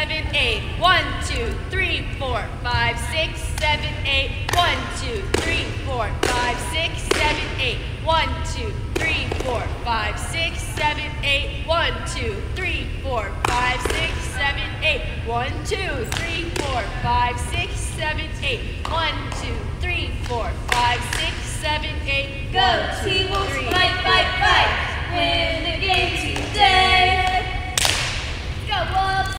7, 8. 1, 2, 3, 4, 5, 6, 7, 8. 1, 2, 3, 4, 5, 6, 7, 8. 1, 2, 3, 4, 5, 6, 7, 8. 1, 2, 3, 4, 5, 6, 7, 8. 1, 2, 3, 4, 5, 6, 7, 8. 1, 2, 3, 4, 5, 6, 7, 8. Go, T-Wolves, fight, fight, fight! Win